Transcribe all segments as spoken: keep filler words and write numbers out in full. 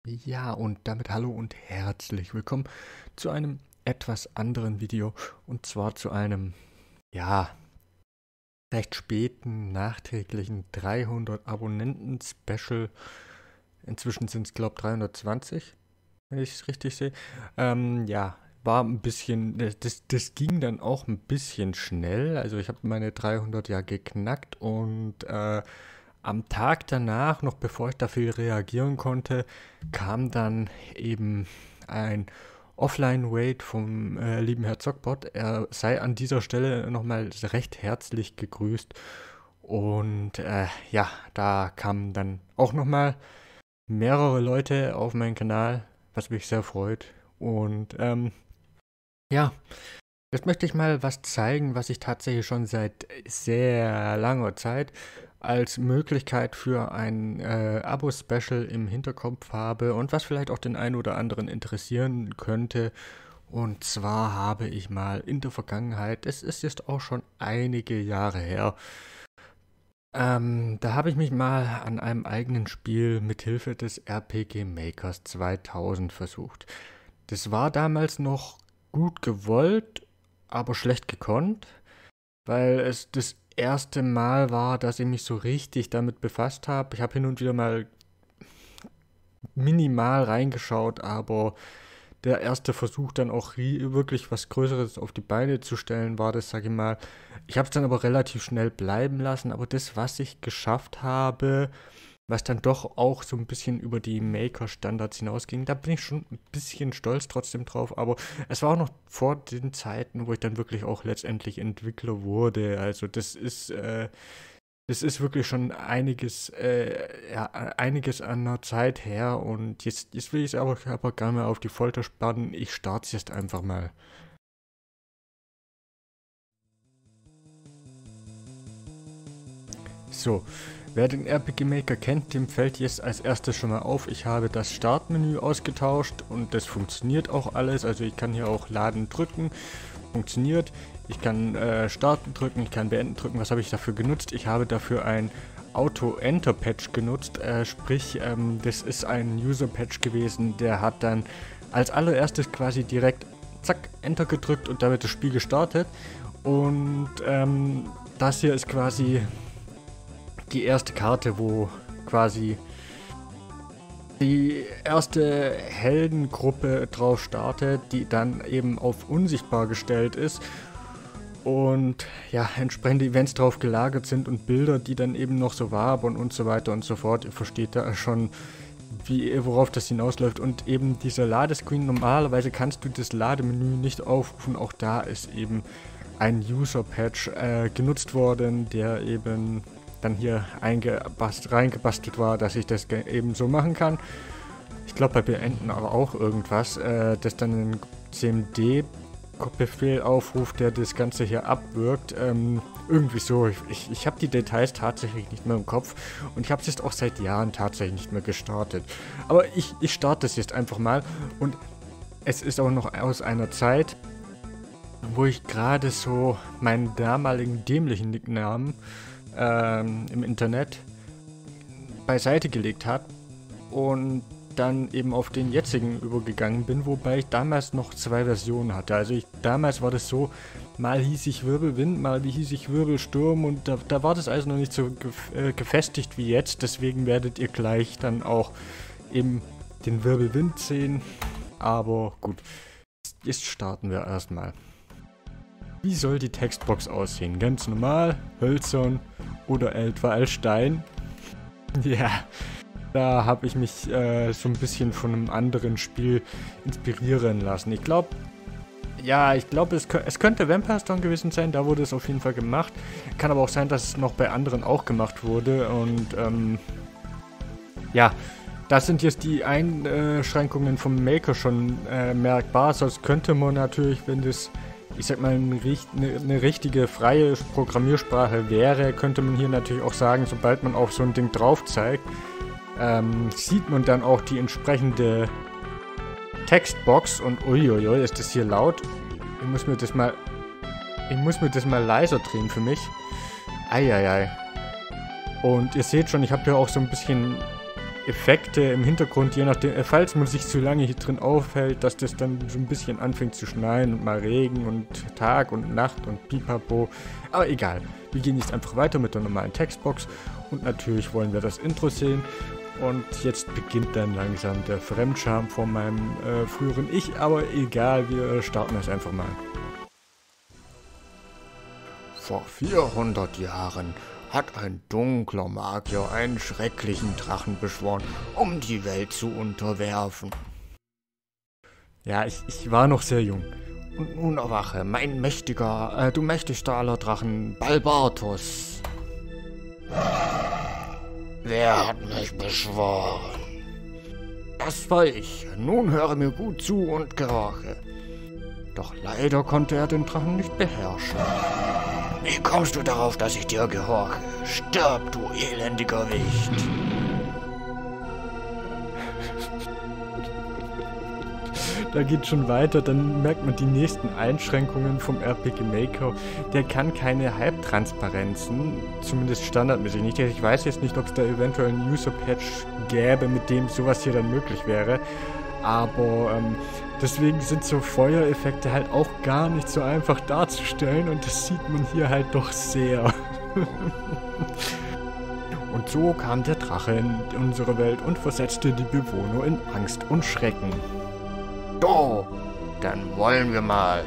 Ja, und damit hallo und herzlich willkommen zu einem etwas anderen Video und zwar zu einem, ja, recht späten, nachträglichen dreihundert Abonnenten-Special. Inzwischen sind es, glaube ich, dreihundertzwanzig, wenn ich es richtig sehe. Ähm, ja, war ein bisschen, das, das ging dann auch ein bisschen schnell. Also ich habe meine dreihundert ja geknackt und äh, am Tag danach, noch bevor ich dafür reagieren konnte, kam dann eben ein Offline-Wait vom äh, lieben Herr Zockbot. Er sei an dieser Stelle nochmal recht herzlich gegrüßt. Und äh, ja, da kamen dann auch nochmal mehrere Leute auf meinen Kanal, was mich sehr freut. Und ähm, ja, jetzt möchte ich mal was zeigen, was ich tatsächlich schon seit sehr langer Zeit als Möglichkeit für ein äh, Abo-Special im Hinterkopf habe und was vielleicht auch den einen oder anderen interessieren könnte. Und zwar habe ich mal in der Vergangenheit, es ist jetzt auch schon einige Jahre her, ähm, da habe ich mich mal an einem eigenen Spiel mit Hilfe des R P G Makers zweitausend versucht. Das war damals noch gut gewollt, aber schlecht gekonnt, weil es das erste Mal war, dass ich mich so richtig damit befasst habe. Ich habe hin und wieder mal minimal reingeschaut, aber der erste Versuch dann auch wirklich was Größeres auf die Beine zu stellen, war das, sage ich mal. Ich habe es dann aber relativ schnell bleiben lassen, aber das, was ich geschafft habe, was dann doch auch so ein bisschen über die Maker-Standards hinausging, da bin ich schon ein bisschen stolz trotzdem drauf, aber es war auch noch vor den Zeiten, wo ich dann wirklich auch letztendlich Entwickler wurde. Also das ist, äh, das ist wirklich schon einiges, äh, ja, einiges an der Zeit her und jetzt, jetzt will ich es aber, aber gar nicht mehr auf die Folter spannen. Ich starte es jetzt einfach mal. So, wer den R P G Maker kennt, dem fällt jetzt als erstes schon mal auf, ich habe das Startmenü ausgetauscht und das funktioniert auch alles. Also ich kann hier auch Laden drücken, funktioniert. Ich kann äh, Starten drücken, ich kann Beenden drücken. Was habe ich dafür genutzt? Ich habe dafür ein Auto-Enter-Patch genutzt, äh, sprich, ähm, das ist ein User-Patch gewesen, der hat dann als allererstes quasi direkt zack, Enter gedrückt und damit das Spiel gestartet. Und ähm, das hier ist quasi die erste Karte, wo quasi die erste Heldengruppe drauf startet, die dann eben auf unsichtbar gestellt ist und ja, entsprechende Events drauf gelagert sind und Bilder, die dann eben noch so wabern und so weiter und so fort. Ihr versteht da schon, wie, worauf das hinausläuft. Und eben dieser Ladescreen, normalerweise kannst du das Lademenü nicht aufrufen, auch da ist eben ein User-Patch äh, genutzt worden, der eben dann hier eingebast, reingebastelt war, dass ich das eben so machen kann. Ich glaube bei Beenden aber auch irgendwas, äh, das dann einen C M D-Befehl aufruft, der das Ganze hier abwirkt. Ähm, irgendwie so. Ich, ich, ich habe die Details tatsächlich nicht mehr im Kopf und ich habe es jetzt auch seit Jahren tatsächlich nicht mehr gestartet. Aber ich, ich starte es jetzt einfach mal und es ist auch noch aus einer Zeit, wo ich gerade so meinen damaligen dämlichen Nicknamen Ähm, im Internet beiseite gelegt hat und dann eben auf den jetzigen übergegangen bin, wobei ich damals noch zwei Versionen hatte. Also ich, damals war das so, mal hieß ich Wirbelwind, mal hieß ich Wirbelsturm und da, da war das alles noch nicht so gef äh, gefestigt wie jetzt, deswegen werdet ihr gleich dann auch eben den Wirbelwind sehen, aber gut, jetzt starten wir erstmal. Wie soll die Textbox aussehen? Ganz normal, hölzern oder etwa als Stein? Ja, da habe ich mich äh, so ein bisschen von einem anderen Spiel inspirieren lassen. Ich glaube, ja, ich glaube, es, es könnte Vampire Stone gewesen sein, da wurde es auf jeden Fall gemacht. Kann aber auch sein, dass es noch bei anderen auch gemacht wurde und ähm, ja, das sind jetzt die Einschränkungen vom Maker schon äh, merkbar, sonst könnte man natürlich, wenn das ich sag mal, eine, eine richtige freie Programmiersprache wäre, könnte man hier natürlich auch sagen, sobald man auf so ein Ding drauf zeigt, ähm, sieht man dann auch die entsprechende Textbox und uiuiui, ist das hier laut. Ich muss mir das mal, ich muss mir das mal leiser drehen für mich. Eieiei. Und ihr seht schon, ich habe hier auch so ein bisschen Effekte im Hintergrund, je nachdem, äh, falls man sich zu lange hier drin aufhält, dass das dann so ein bisschen anfängt zu schneien und mal Regen und Tag und Nacht und Pipapo. Aber egal, wir gehen jetzt einfach weiter mit der normalen Textbox und natürlich wollen wir das Intro sehen. Und jetzt beginnt dann langsam der Fremdscham von meinem äh, früheren Ich, aber egal, wir starten das einfach mal. Vor vierhundert Jahren hat ein dunkler Magier einen schrecklichen Drachen beschworen, um die Welt zu unterwerfen. Ja, ich, ich war noch sehr jung. Und nun erwache, mein mächtiger, äh, du mächtigster aller Drachen, Balbatus. Wer hat mich beschworen? Das war ich. Nun höre mir gut zu und gehorche. Doch leider konnte er den Drachen nicht beherrschen. Wie kommst du darauf, dass ich dir gehorche? Stirb, du elendiger Wicht! Da geht schon weiter, dann merkt man die nächsten Einschränkungen vom R P G Maker. Der kann keine Halbtransparenzen, zumindest standardmäßig nicht. Ich weiß jetzt nicht, ob es da eventuell einen User-Patch gäbe, mit dem sowas hier dann möglich wäre. Aber ähm, deswegen sind so Feuereffekte halt auch gar nicht so einfach darzustellen und das sieht man hier halt doch sehr. Und so kam der Drache in unsere Welt und versetzte die Bewohner in Angst und Schrecken. So, dann wollen wir mal.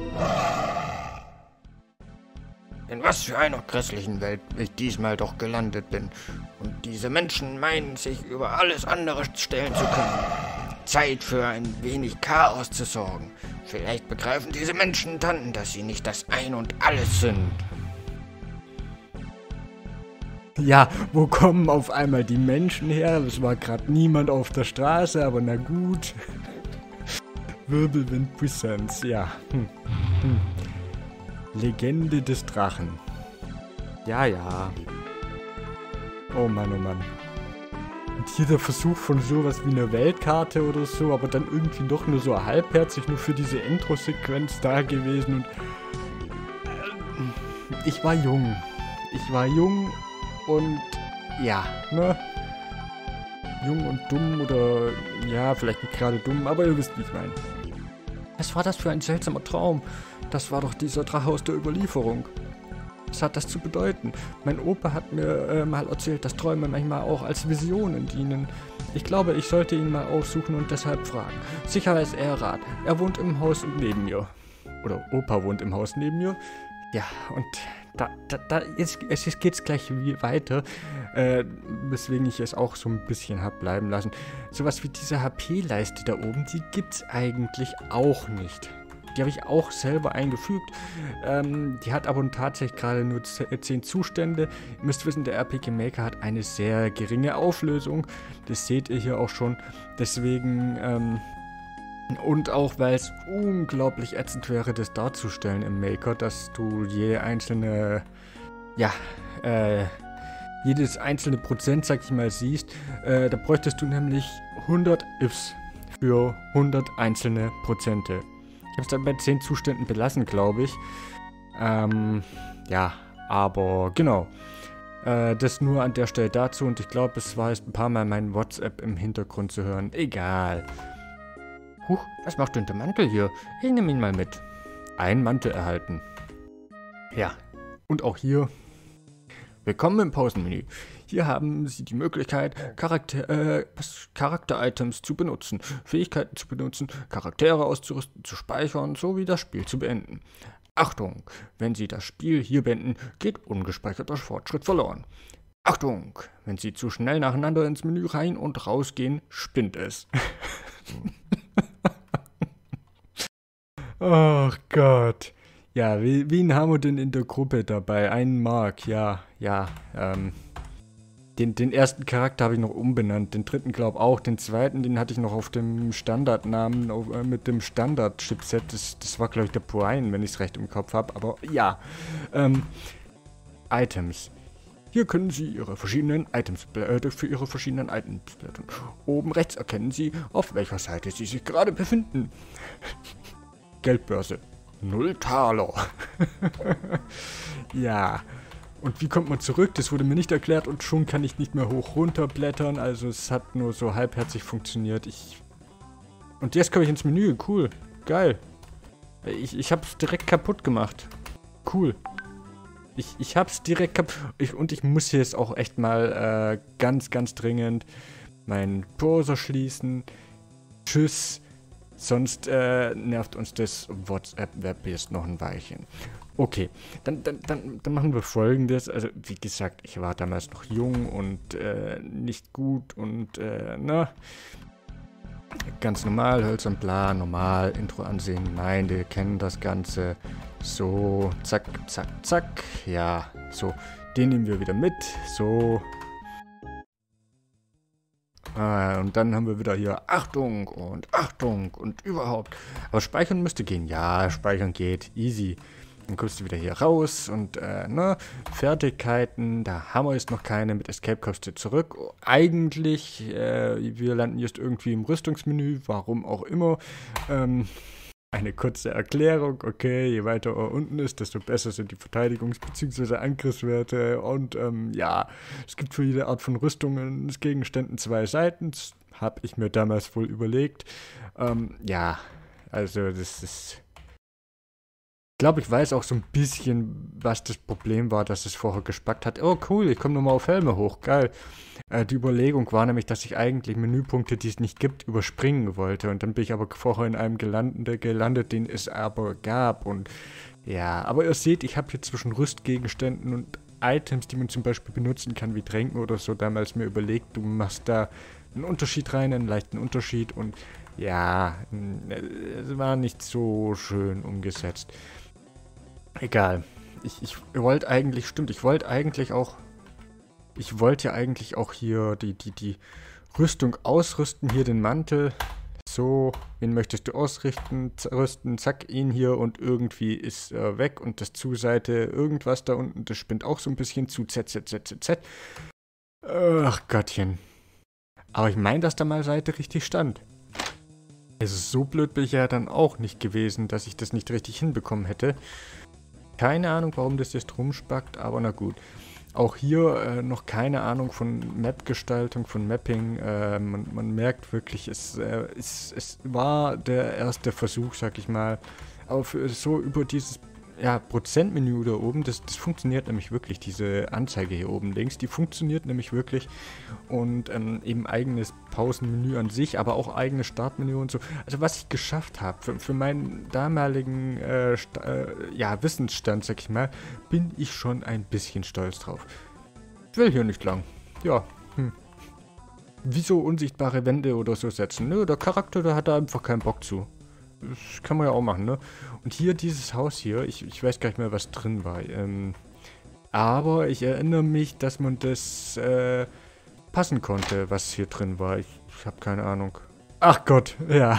In was für einer grässlichen Welt ich diesmal doch gelandet bin. Und diese Menschen meinen, sich über alles andere stellen zu können. Zeit für ein wenig Chaos zu sorgen. Vielleicht begreifen diese Menschen dann, dass sie nicht das Ein und Alles sind. Ja, wo kommen auf einmal die Menschen her? Es war gerade niemand auf der Straße, aber na gut. Wirbelwind Presents, ja. Hm. Hm. Legende des Drachen. Ja, ja. Oh Mann, oh Mann. Und hier der Versuch von sowas wie einer Weltkarte oder so, aber dann irgendwie doch nur so halbherzig, nur für diese Intro-Sequenz da gewesen. Und äh, ich war jung. Ich war jung und ja, ne? Jung und dumm oder ja, vielleicht nicht gerade dumm, aber ihr wisst, wie ich meine. Was war das für ein seltsamer Traum? Das war doch dieser Drache aus der Überlieferung. Was hat das zu bedeuten? Mein Opa hat mir äh, mal erzählt, dass Träume manchmal auch als Visionen dienen. Ich glaube, ich sollte ihn mal aufsuchen und deshalb fragen. Sicher weiß er Rat. Er wohnt im Haus neben mir. Oder Opa wohnt im Haus neben mir. Ja, und da, da, da jetzt, jetzt geht's gleich weiter, äh, weswegen ich es auch so ein bisschen hab bleiben lassen. Sowas wie diese H P-Leiste da oben, die gibt's eigentlich auch nicht. Die habe ich auch selber eingefügt. Ähm, die hat aber tatsächlich gerade nur zehn Zustände. Ihr müsst wissen, der R P G Maker hat eine sehr geringe Auflösung. Das seht ihr hier auch schon. Deswegen, ähm, und auch weil es unglaublich ätzend wäre, das darzustellen im Maker, dass du jede einzelne, ja, äh, jedes einzelne Prozent, sag ich mal, siehst. Äh, da bräuchtest du nämlich hundert Ifs für hundert einzelne Prozente. Ich habe es dann bei zehn Zuständen belassen, glaube ich. Ähm, ja, aber genau. Äh, das nur an der Stelle dazu und ich glaube, es war jetzt ein paar Mal mein WhatsApp im Hintergrund zu hören. Egal. Huch, was macht denn der Mantel hier? Ich nehme ihn mal mit. Ein Mantel erhalten. Ja, und auch hier. Willkommen im Pausenmenü. Hier haben Sie die Möglichkeit, Charakter, äh, Charakter-Items zu benutzen, Fähigkeiten zu benutzen, Charaktere auszurüsten, zu speichern, sowie das Spiel zu beenden. Achtung, wenn Sie das Spiel hier beenden, geht ungespeicherter Fortschritt verloren. Achtung, wenn Sie zu schnell nacheinander ins Menü rein und rausgehen, spinnt es. Ach Gott. Ja, wen, wen haben wir denn in der Gruppe dabei? Einen Mark, ja, ja, ähm... Den, den ersten Charakter habe ich noch umbenannt, den dritten glaube auch, den zweiten, den hatte ich noch auf dem Standardnamen, auf, äh, mit dem Standard-Chipset, das, das war glaube ich der Brian, wenn ich es recht im Kopf habe, aber ja. Ähm, Items. Hier können Sie Ihre verschiedenen Items äh, für Ihre verschiedenen Items blättern. Oben rechts erkennen Sie, auf welcher Seite Sie sich gerade befinden. Geldbörse. Null Taler. Ja. Und wie kommt man zurück? Das wurde mir nicht erklärt und schon kann ich nicht mehr hoch runter blättern. Also es hat nur so halbherzig funktioniert. Ich und jetzt komme ich ins Menü. Cool. Geil. Ich, ich habe es direkt kaputt gemacht. Cool. Ich, ich habe es direkt kaputt. Ich, und ich muss jetzt auch echt mal äh, ganz, ganz dringend meinen Browser schließen. Tschüss. Sonst äh, nervt uns das WhatsApp-Web jetzt noch ein Weilchen. Okay, dann, dann, dann, dann machen wir Folgendes. Also, wie gesagt, ich war damals noch jung und äh, nicht gut und, äh, na, ganz normal, hölzern, bla, normal, Intro ansehen. Nein, wir kennen das Ganze. So, zack, zack, zack. Ja, so, den nehmen wir wieder mit. So. Ah, und dann haben wir wieder hier Achtung und Achtung und überhaupt. Aber speichern müsste gehen. Ja, speichern geht. Easy. Dann kommst du wieder hier raus und, äh, ne, Fertigkeiten, da haben wir jetzt noch keine, mit Escape kommst du zurück. Eigentlich, äh, wir landen jetzt irgendwie im Rüstungsmenü, warum auch immer. Ähm, eine kurze Erklärung, okay, je weiter er unten ist, desto besser sind die Verteidigungs- bzw. Angriffswerte und, ähm, ja, es gibt für jede Art von Rüstungen, Gegenständen zwei Seiten, das habe ich mir damals wohl überlegt. Ähm, ja, also das ist... Ich glaube, ich weiß auch so ein bisschen, was das Problem war, dass es vorher gespackt hat. Oh, cool, ich komme nochmal auf Helme hoch. Geil. Äh, die Überlegung war nämlich, dass ich eigentlich Menüpunkte, die es nicht gibt, überspringen wollte. Und dann bin ich aber vorher in einem gelandet, gelandet, den es aber gab. Und ja, aber ihr seht, ich habe hier zwischen Rüstgegenständen und Items, die man zum Beispiel benutzen kann, wie Tränken oder so, damals mir überlegt, du machst da einen Unterschied rein, einen leichten Unterschied. Und ja, es war nicht so schön umgesetzt. Egal. Ich, ich wollte eigentlich, stimmt, ich wollte eigentlich auch, ich wollte ja eigentlich auch hier die, die, die Rüstung ausrüsten, hier den Mantel. So, wen möchtest du ausrichten, rüsten, zack, ihn hier und irgendwie ist er weg und das Zuseite, irgendwas da unten, das spinnt auch so ein bisschen zu, z, z, z, z, z. Ach Gottchen. Aber ich meine, dass da mal Seite richtig stand. Also so blöd bin ich ja dann auch nicht gewesen, dass ich das nicht richtig hinbekommen hätte. Keine Ahnung, warum das jetzt rumspackt, aber na gut. Auch hier äh, noch keine Ahnung von Map-Gestaltung, von Mapping. Äh, man, man merkt wirklich, es, äh, es, es war der erste Versuch, sag ich mal. Aber für, so über dieses ja, Prozentmenü da oben, das, das funktioniert nämlich wirklich, diese Anzeige hier oben links, die funktioniert nämlich wirklich. Und ähm, eben eigenes Pausenmenü an sich, aber auch eigenes Startmenü und so. Also was ich geschafft habe, für, für meinen damaligen äh, äh, ja, Wissensstand, sag ich mal, bin ich schon ein bisschen stolz drauf. Ich will hier nicht lang. Ja, hm. Wieso unsichtbare Wände oder so setzen? Nö, der Charakter, der hat da einfach keinen Bock zu. Das kann man ja auch machen, ne? Und hier dieses Haus hier, ich, ich weiß gar nicht mehr, was drin war. Ähm, aber ich erinnere mich, dass man das äh, passen konnte, was hier drin war. Ich, ich habe keine Ahnung. Ach Gott, ja.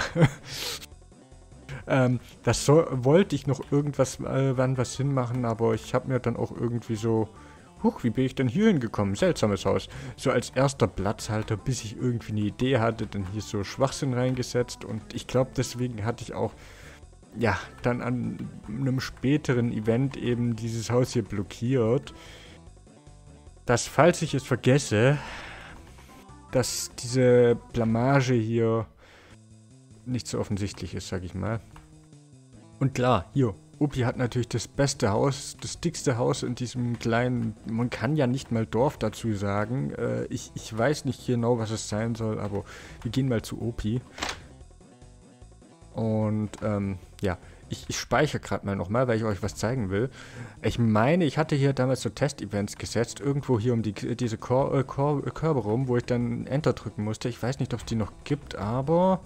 ähm, das so, wollte ich noch irgendwas, äh, wann was hinmachen, aber ich habe mir dann auch irgendwie so... Huch, wie bin ich denn hier hingekommen? Seltsames Haus. So als erster Platzhalter, bis ich irgendwie eine Idee hatte, dann hier so Schwachsinn reingesetzt. Und ich glaube, deswegen hatte ich auch, ja, dann an einem späteren Event eben dieses Haus hier blockiert. Dass, falls ich es vergesse, dass diese Blamage hier nicht so offensichtlich ist, sag ich mal. Und klar, hier. Opi hat natürlich das beste Haus, das dickste Haus in diesem kleinen, man kann ja nicht mal Dorf dazu sagen. Äh, ich, ich weiß nicht genau, was es sein soll, aber wir gehen mal zu Opi. Und, ähm, ja, ich, ich speichere gerade mal nochmal, weil ich euch was zeigen will. Ich meine, ich hatte hier damals so Test-Events gesetzt, irgendwo hier um die, diese Kor äh, Kor Körbe rum, wo ich dann Enter drücken musste. Ich weiß nicht, ob es die noch gibt, aber...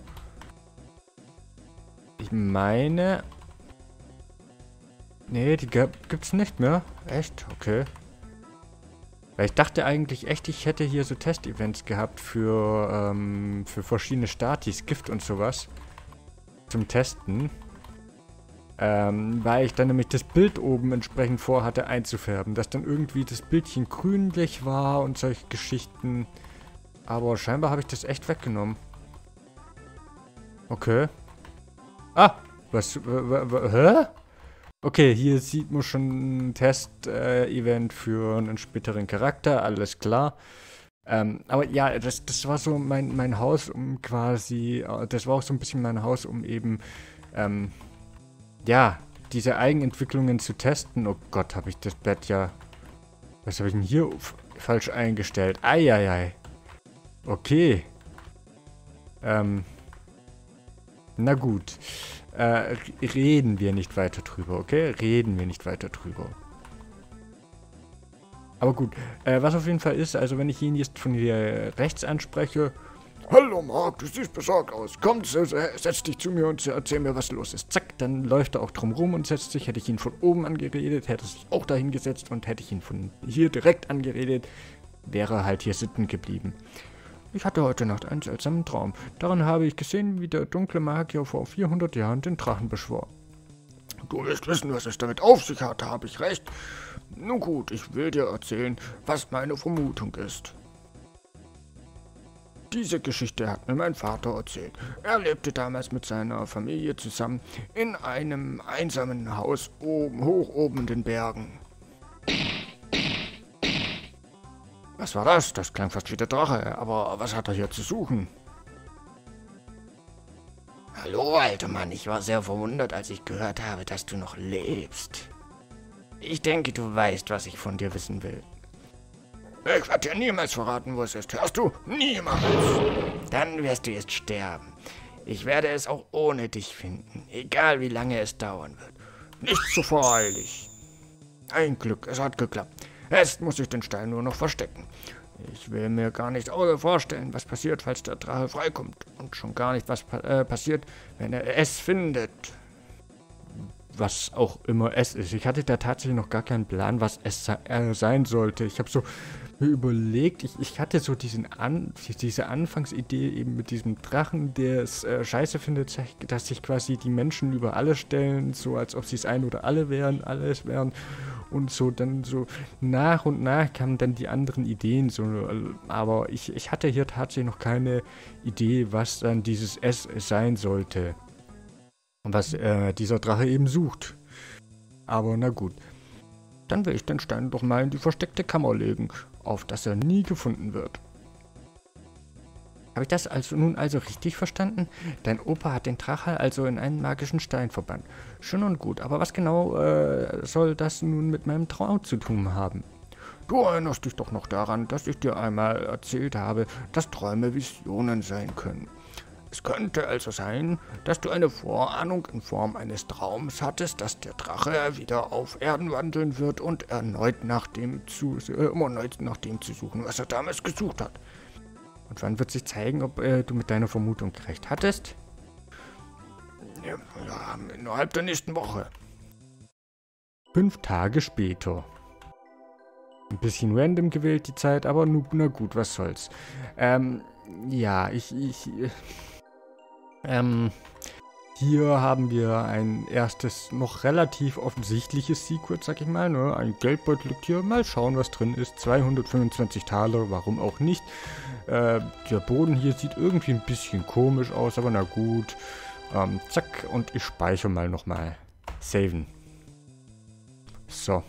Ich meine... Nee, die gibt's nicht mehr. Echt? Okay. Weil ich dachte eigentlich echt, ich hätte hier so Test-Events gehabt für, ähm, für verschiedene Statis, Gift und sowas. Zum Testen. Ähm, weil ich dann nämlich das Bild oben entsprechend vorhatte einzufärben. Dass dann irgendwie das Bildchen grünlich war und solche Geschichten. Aber scheinbar habe ich das echt weggenommen. Okay. Ah! Was? Hä? Okay, hier sieht man schon ein Test-Event für einen späteren Charakter, alles klar. Ähm, aber ja, das, das war so mein, mein Haus, um quasi, äh, das war auch so ein bisschen mein Haus, um eben, ähm, ja, diese Eigenentwicklungen zu testen. Oh Gott, habe ich das Bett ja, was habe ich denn hier falsch eingestellt? Eieiei. Okay. Ähm, na gut. Äh, reden wir nicht weiter drüber, okay? Reden wir nicht weiter drüber. Aber gut, äh, was auf jeden Fall ist, also wenn ich ihn jetzt von hier rechts anspreche. Hallo Marc, du siehst besorgt aus. Komm, setz dich zu mir und erzähl mir, was los ist. Zack, dann läuft er auch drum rum und setzt sich. Hätte ich ihn von oben angeredet, hätte er sich auch dahin gesetzt und hätte ich ihn von hier direkt angeredet, wäre er halt hier sitzen geblieben. Ich hatte heute Nacht einen seltsamen Traum. Darin habe ich gesehen, wie der dunkle Magier vor vierhundert Jahren den Drachen beschwor. Du willst wissen, was es damit auf sich hat, habe ich recht? Nun gut, ich will dir erzählen, was meine Vermutung ist. Diese Geschichte hat mir mein Vater erzählt. Er lebte damals mit seiner Familie zusammen in einem einsamen Haus oben, hoch oben in den Bergen. Was war das? Das klang fast wie der Drache, aber was hat er hier zu suchen? Hallo, alter Mann, ich war sehr verwundert, als ich gehört habe, dass du noch lebst. Ich denke, du weißt, was ich von dir wissen will. Ich werde dir niemals verraten, wo es ist. Hörst du? Niemals! Dann wirst du jetzt sterben. Ich werde es auch ohne dich finden, egal wie lange es dauern wird. Nicht zu voreilig. Ein Glück, es hat geklappt. Jetzt muss ich den Stein nur noch verstecken. Ich will mir gar nicht vorstellen, was passiert, falls der Drache freikommt. Und schon gar nicht, was pa äh, passiert, wenn er es findet. Was auch immer es ist. Ich hatte da tatsächlich noch gar keinen Plan, was es äh, sein sollte. Ich habe so mir überlegt, ich, ich hatte so diesen An diese Anfangsidee eben mit diesem Drachen, der es äh, scheiße findet, dass sich quasi die Menschen über alles stellen, so als ob sie es ein oder alle wären, alles wären. Und so dann so nach und nach kamen dann die anderen Ideen. So, aber ich, ich hatte hier tatsächlich noch keine Idee, was dann dieses S sein sollte. Und was äh, dieser Drache eben sucht. Aber na gut. Dann will ich den Stein doch mal in die versteckte Kammer legen, auf dass er nie gefunden wird. Habe ich das also nun also richtig verstanden? Dein Opa hat den Drache also in einen magischen Stein verbannt. Schön und gut, aber was genau äh, soll das nun mit meinem Traum zu tun haben? Du erinnerst dich doch noch daran, dass ich dir einmal erzählt habe, dass Träume Visionen sein können. Es könnte also sein, dass du eine Vorahnung in Form eines Traums hattest, dass der Drache wieder auf Erden wandeln wird und erneut nach dem zu, äh, um erneut nach dem zu suchen, was er damals gesucht hat. Und wann wird sich zeigen, ob äh, du mit deiner Vermutung recht hattest? Ja, ja, innerhalb der nächsten Woche. Fünf Tage später. Ein bisschen random gewählt die Zeit, aber nu, na gut, was soll's. Ähm, ja, ich, ich, ähm, hier haben wir ein erstes, noch relativ offensichtliches Secret, sag ich mal, ne? Ein Geldbeutel liegt hier, mal schauen, was drin ist. zweihundertfünfundzwanzig Taler, warum auch nicht. Äh, der Boden hier sieht irgendwie ein bisschen komisch aus, aber na gut. Ähm, zack, und ich speichere mal nochmal. Saven. So.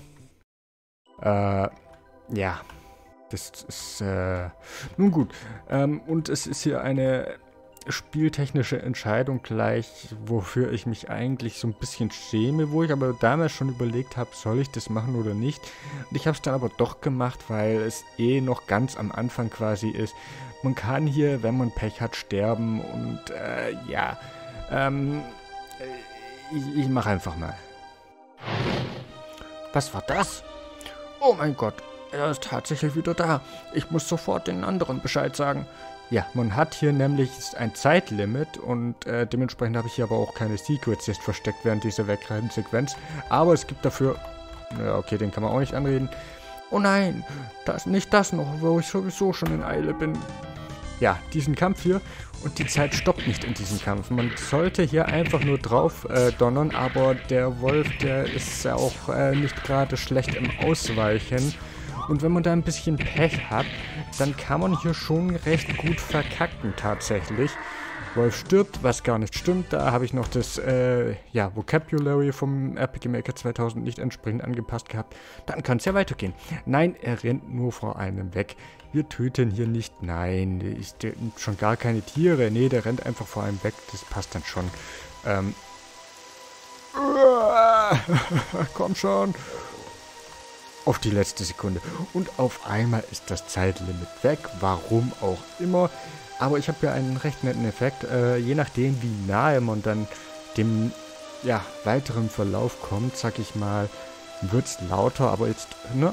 Äh, ja. Das ist, äh, nun gut. Ähm, und es ist hier eine spieltechnische Entscheidung gleich, wofür ich mich eigentlich so ein bisschen schäme, wo ich aber damals schon überlegt habe, soll ich das machen oder nicht. Und ich habe es dann aber doch gemacht, weil es eh noch ganz am Anfang quasi ist. Man kann hier, wenn man Pech hat, sterben und äh, ja, ähm, ich, ich mache einfach mal. Was war das? Oh mein Gott, er ist tatsächlich wieder da. Ich muss sofort den anderen Bescheid sagen. Ja, man hat hier nämlich ein Zeitlimit und äh, dementsprechend habe ich hier aber auch keine Secrets jetzt versteckt während dieser Wegrennsequenz. Aber es gibt dafür... Ja, okay, den kann man auch nicht anreden. Oh nein, das, nicht das noch, wo ich sowieso schon in Eile bin. Ja, diesen Kampf hier und die Zeit stoppt nicht in diesem Kampf. Man sollte hier einfach nur drauf äh, donnern, aber der Wolf, der ist ja auch äh, nicht gerade schlecht im Ausweichen. Und wenn man da ein bisschen Pech hat, dann kann man hier schon recht gut verkacken tatsächlich. Wolf stirbt, was gar nicht stimmt. Da habe ich noch das äh, ja, Vocabulary vom R P G Maker zweitausend nicht entsprechend angepasst gehabt. Dann kann es ja weitergehen. Nein, er rennt nur vor einem weg. Wir töten hier nicht. Nein, ist schon gar keine Tiere. Nee, der rennt einfach vor einem weg. Das passt dann schon. Ähm. Komm schon. Auf die letzte Sekunde. Und auf einmal ist das Zeitlimit weg. Warum auch immer. Aber ich habe ja einen recht netten Effekt. Äh, je nachdem, wie nahe man dann dem ja, weiteren Verlauf kommt, sag ich mal, wird es lauter. Aber jetzt, ne?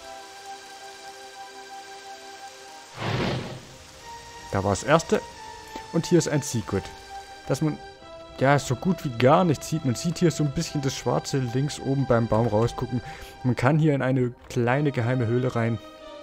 Da war das erste. Und hier ist ein Secret. Dass man ja so gut wie gar nichts sieht. Man sieht hier so ein bisschen das Schwarze links oben beim Baum rausgucken. Man kann hier in eine kleine geheime Höhle rein.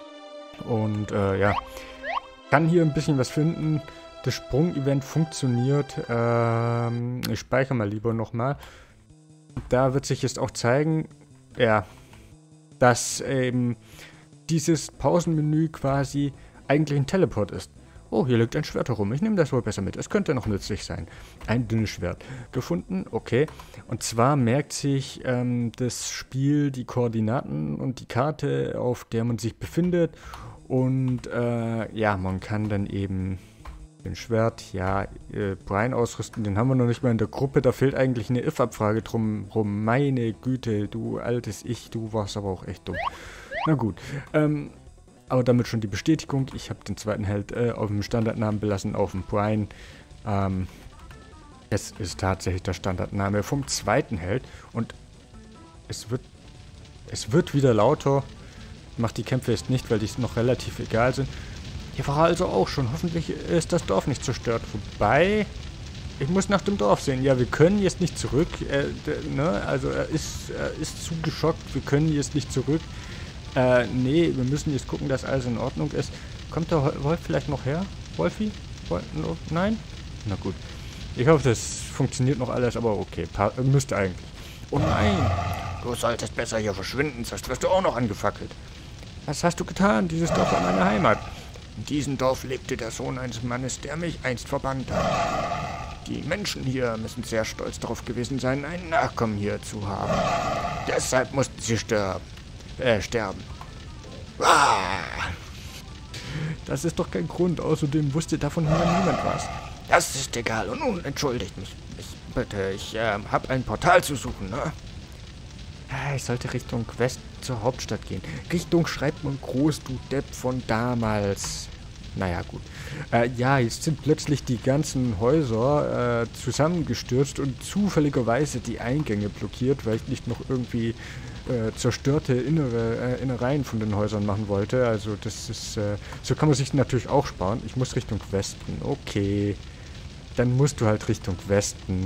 Und äh, ja. Kann hier ein bisschen was finden. Das Sprung-Event funktioniert. Ähm, ich speichere mal lieber nochmal. Da wird sich jetzt auch zeigen, ja, dass eben dieses Pausenmenü quasi eigentlich ein Teleport ist. Oh, hier liegt ein Schwert herum. Ich nehme das wohl besser mit. Es könnte noch nützlich sein. Ein dünnes Schwert. Gefunden? Okay. Und zwar merkt sich ähm, das Spiel die Koordinaten und die Karte, auf der man sich befindet. Und äh, ja, man kann dann eben den Schwert, ja, äh, Brian ausrüsten. Den haben wir noch nicht mal in der Gruppe. Da fehlt eigentlich eine If-Abfrage drum rum. Meine Güte, du altes Ich, du warst aber auch echt dumm. Na gut. Ähm, aber damit schon die Bestätigung. Ich habe den zweiten Held äh, auf dem Standardnamen belassen, auf dem Brian. Ähm, es ist tatsächlich der Standardname vom zweiten Held. Und es wird, es wird wieder lauter. Macht die Kämpfe jetzt nicht, weil die noch relativ egal sind. Hier war er also auch schon. Hoffentlich ist das Dorf nicht zerstört. Wobei, ich muss nach dem Dorf sehen. Ja, wir können jetzt nicht zurück. Äh, ne? Also er ist, er ist zu geschockt. Wir können jetzt nicht zurück. Äh, nee, wir müssen jetzt gucken, dass alles in Ordnung ist. Kommt der Wolf vielleicht noch her? Wolfi? Wolf? No, nein? Na gut. Ich hoffe, das funktioniert noch alles, aber okay. Pa- müsste eigentlich. Oh nein! Du solltest besser hier verschwinden, sonst wirst du auch noch angefackelt. Was hast du getan? Dieses Dorf war meine Heimat. In diesem Dorf lebte der Sohn eines Mannes, der mich einst verbannt hat. Die Menschen hier müssen sehr stolz darauf gewesen sein, einen Nachkommen hier zu haben. Deshalb mussten sie sterben. Äh, sterben. Ah! Das ist doch kein Grund. Außerdem wusste davon hier niemand was. Das ist egal. Und nun entschuldigt mich. Ich bitte, ich äh, habe ein Portal zu suchen, ne? Ich sollte Richtung West zur Hauptstadt gehen. Richtung schreibt man groß, du Depp von damals. Naja, gut. Äh, ja, jetzt sind plötzlich die ganzen Häuser äh, zusammengestürzt und zufälligerweise die Eingänge blockiert, weil ich nicht noch irgendwie äh, zerstörte innere äh, Innereien von den Häusern machen wollte. Also das ist, äh, so kann man sich natürlich auch sparen. Ich muss Richtung Westen. Okay. Dann musst du halt Richtung Westen.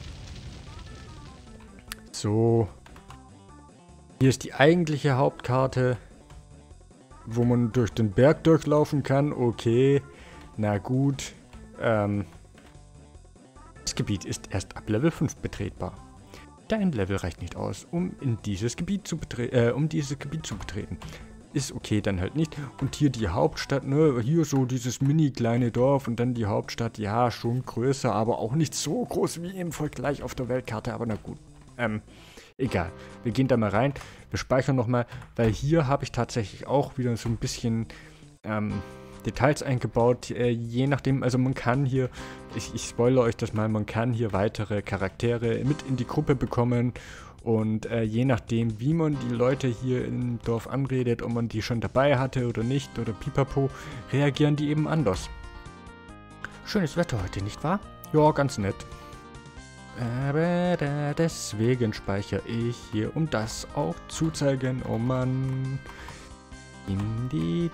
So. Hier ist die eigentliche Hauptkarte, wo man durch den Berg durchlaufen kann. Okay, na gut. Ähm, das Gebiet ist erst ab Level fünf betretbar. Dein Level reicht nicht aus, um in dieses Gebiet zu betreten, äh, um dieses Gebiet zu betreten. Ist okay, dann halt nicht. Und hier die Hauptstadt, ne, hier so dieses mini kleine Dorf und dann die Hauptstadt, ja, schon größer, aber auch nicht so groß wie im Vergleich auf der Weltkarte, aber na gut. Ähm, egal. Wir gehen da mal rein. Wir speichern nochmal, weil hier habe ich tatsächlich auch wieder so ein bisschen ähm, Details eingebaut. Äh, je nachdem, also man kann hier, ich, ich spoilere euch das mal, man kann hier weitere Charaktere mit in die Gruppe bekommen. Und äh, je nachdem, wie man die Leute hier im Dorf anredet, ob man die schon dabei hatte oder nicht, oder pipapo, reagieren die eben anders. Schönes Wetter heute, nicht wahr? Ja, ganz nett. Aber da, deswegen speichere ich hier, um das auch zu zeigen. Oh Mann. Und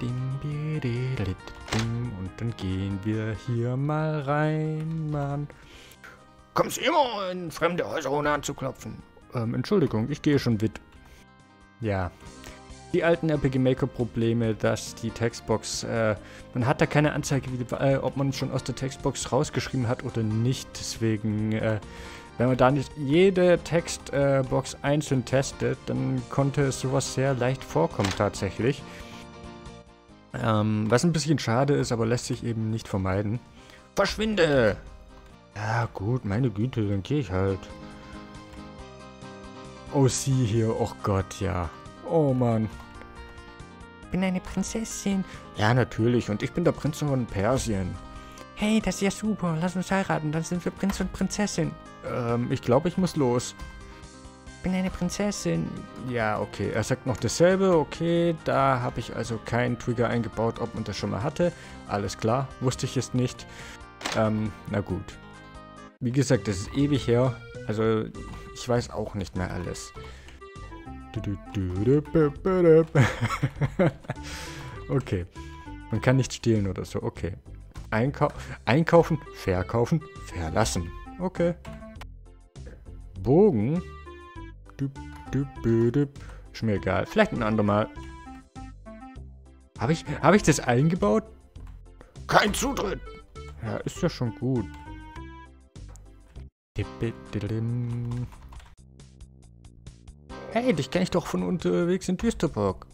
dann gehen wir hier mal rein, Mann. Kommst immer in fremde Häuser, ohne anzuklopfen? Ähm, Entschuldigung, ich gehe schon mit. Ja. Die alten R P G Maker Probleme, dass die Textbox, äh, man hat da keine Anzeige, wie, äh, ob man schon aus der Textbox rausgeschrieben hat oder nicht. Deswegen, äh, wenn man da nicht jede Textbox äh, einzeln testet, dann konnte es sowas sehr leicht vorkommen tatsächlich. Ähm, was ein bisschen schade ist, aber lässt sich eben nicht vermeiden. Verschwinde! Ja, gut, meine Güte, dann gehe ich halt. Oh, sie hier. Oh Gott, ja. Oh, Mann. Ich bin eine Prinzessin. Ja, natürlich. Und ich bin der Prinz von Persien. Hey, das ist ja super. Lass uns heiraten. Dann sind wir Prinz und Prinzessin. Ähm, ich glaube, ich muss los. Ich bin eine Prinzessin. Ja, okay. Er sagt noch dasselbe. Okay, da habe ich also keinen Trigger eingebaut, ob man das schon mal hatte. Alles klar. Wusste ich es nicht. Ähm, na gut. Wie gesagt, das ist ewig her. Also, ich weiß auch nicht mehr alles. Okay. Man kann nicht stehlen oder so. Okay. Einkau einkaufen, verkaufen, verlassen. Okay. Bogen. Ist mir egal. Vielleicht ein andermal. Habe ich, hab ich das eingebaut? Kein Zutritt. Ja, ist ja schon gut. Hey, dich kenne ich doch von unterwegs in Düsterburg.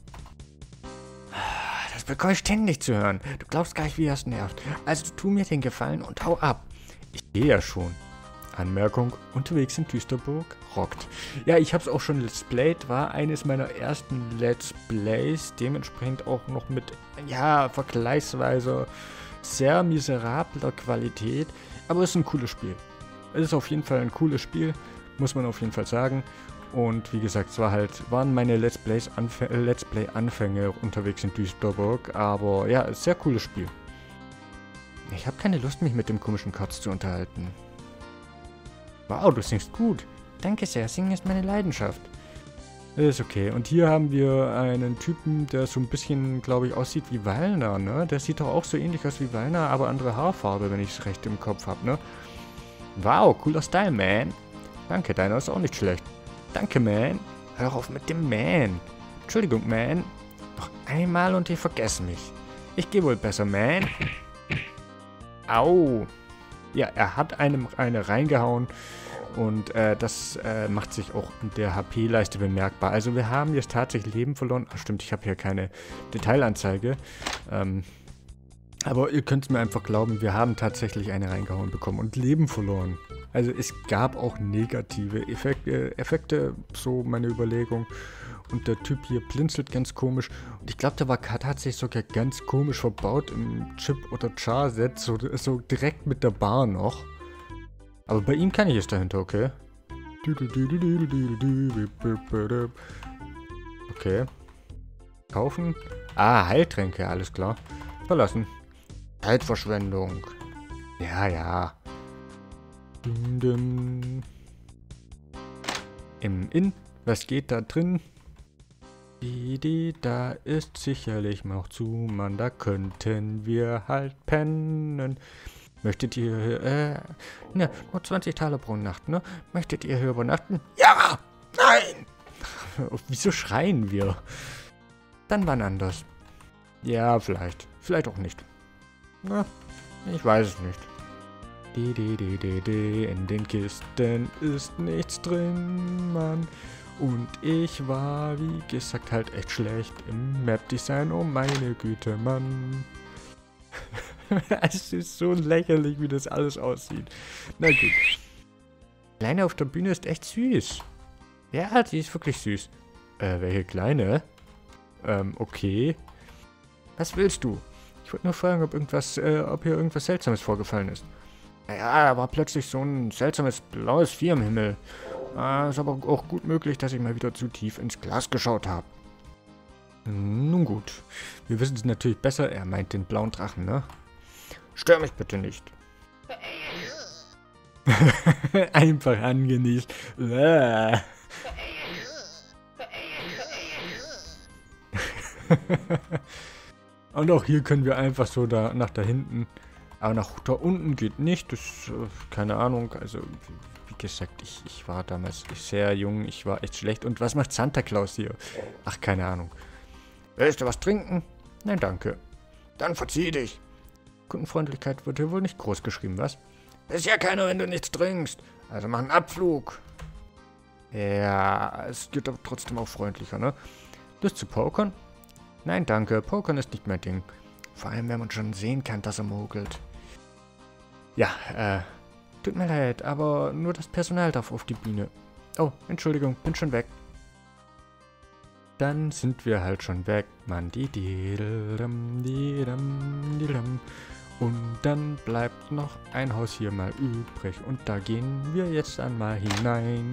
Das bekomme ich ständig zu hören. Du glaubst gar nicht, wie das nervt. Also tu mir den Gefallen und hau ab. Ich gehe ja schon. Anmerkung, unterwegs in Düsterburg rockt. Ja, ich habe es auch schon Let's Played, war eines meiner ersten Let's Plays, dementsprechend auch noch mit, ja, vergleichsweise sehr miserabler Qualität, aber es ist ein cooles Spiel. Es ist auf jeden Fall ein cooles Spiel, muss man auf jeden Fall sagen. Und wie gesagt, es war halt, waren meine Let's Plays Anf äh, Let's Play Anfänge unterwegs in Düsterburg, aber ja, ein sehr cooles Spiel. Ich habe keine Lust, mich mit dem komischen Katz zu unterhalten. Wow, du singst gut. Danke sehr, Singen ist meine Leidenschaft. Ist okay. Und hier haben wir einen Typen, der so ein bisschen, glaube ich, aussieht wie Wallner, ne? Der sieht doch auch so ähnlich aus wie Wallner, aber andere Haarfarbe, wenn ich es recht im Kopf habe, ne? Wow, cooler Style, man. Danke, deiner ist auch nicht schlecht. Danke, man. Hör auf mit dem Man. Entschuldigung, Man. Noch einmal und die vergessen mich. Ich gehe wohl besser, Man. Au. Ja, er hat einem eine reingehauen und äh, das äh, macht sich auch in der H P-Leiste bemerkbar. Also wir haben jetzt tatsächlich Leben verloren. Ach stimmt, ich habe hier keine Detailanzeige. Ähm, aber ihr könnt es mir einfach glauben, wir haben tatsächlich eine reingehauen bekommen und Leben verloren. Also es gab auch negative Effekte, Effekte, so meine Überlegung. Und der Typ hier blinzelt ganz komisch. Und ich glaube, der war tatsächlich sogar ganz komisch verbaut im Chip- oder Char-Set. So, so direkt mit der Bar noch. Aber bei ihm kann ich es dahinter, okay? Okay. Kaufen. Ah, Heiltränke, alles klar. Verlassen. Zeitverschwendung. Ja, ja. Im Inn. Was geht da drin? Die, die, da ist sicherlich noch zu, Mann, da könnten wir halt pennen. Möchtet ihr, äh, ne, nur zwanzig Taler pro Nacht, ne? Möchtet ihr hier übernachten? Ja! Nein! Wieso schreien wir? Dann wann anders. Ja, vielleicht. Vielleicht auch nicht. Na, ich weiß es nicht. Die, die, die, die, die, in den Kisten ist nichts drin, Mann. Und ich war, wie gesagt, halt echt schlecht im Map-Design. Oh meine Güte, Mann. Es ist so lächerlich, wie das alles aussieht. Na gut. Kleine auf der Bühne ist echt süß. Ja, die ist wirklich süß. Äh, welche Kleine? Ähm, okay. Was willst du? Ich wollte nur fragen, ob irgendwas, äh, ob hier irgendwas Seltsames vorgefallen ist. Naja, da war plötzlich so ein seltsames blaues Vieh am Himmel. Ah, ist aber auch gut möglich, dass ich mal wieder zu tief ins Glas geschaut habe. Nun gut. Wir wissen es natürlich besser. Er meint den blauen Drachen, ne? Stör mich bitte nicht. Einfach angenießt. Und auch hier können wir einfach so da nach da hinten. Aber nach da unten geht nicht. Das ist, keine Ahnung. Also, wie gesagt, ich, ich war damals sehr jung. Ich war echt schlecht. Und was macht Santa Claus hier? Ach, keine Ahnung. Willst du was trinken? Nein, danke. Dann verzieh dich. Kundenfreundlichkeit wird hier wohl nicht groß geschrieben, was? Ist ja keiner, wenn du nichts trinkst. Also mach einen Abflug. Ja, es geht aber trotzdem auch freundlicher, ne? Lust zu pokern? Nein, danke. Pokern ist nicht mein Ding. Vor allem, wenn man schon sehen kann, dass er mogelt. Ja, äh, tut mir leid, aber nur das Personal darf auf die Bühne. Oh, Entschuldigung, bin schon weg. Dann sind wir halt schon weg, Mann. Die, die, die, die, die, die. Und dann bleibt noch ein Haus hier mal übrig. Und da gehen wir jetzt einmal hinein.